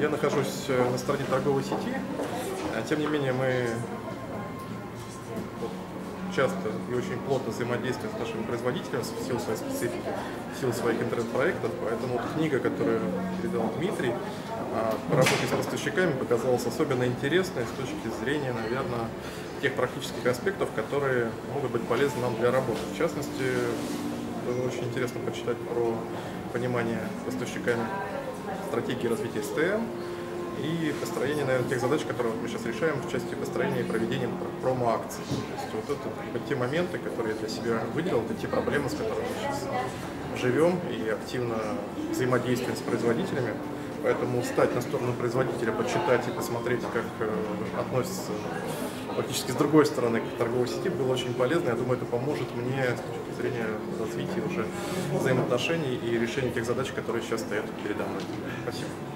Я нахожусь на стороне торговой сети, тем не менее мы часто и очень плотно взаимодействуем с нашими производителями в силу своей специфики, в силу своих интернет-проектов, поэтому книга, которую передал Дмитрий, по работе с поставщиками показалась особенно интересной с точки зрения, наверное, тех практических аспектов, которые могут быть полезны нам для работы. В частности, было очень интересно почитать про понимание поставщиками стратегии развития СТМ и построение, наверное, тех задач, которые мы сейчас решаем в части построения и проведения промо-акций. То есть вот это те моменты, которые я для себя выделил, это те проблемы, с которыми мы сейчас живем и активно взаимодействуем с производителями. Поэтому встать на сторону производителя, почитать и посмотреть, как относятся практически с другой стороны к торговой сети, было очень полезно. Я думаю, это поможет мне с точки зрения развития уже взаимоотношений и решения тех задач, которые сейчас стоят передо мной. Спасибо.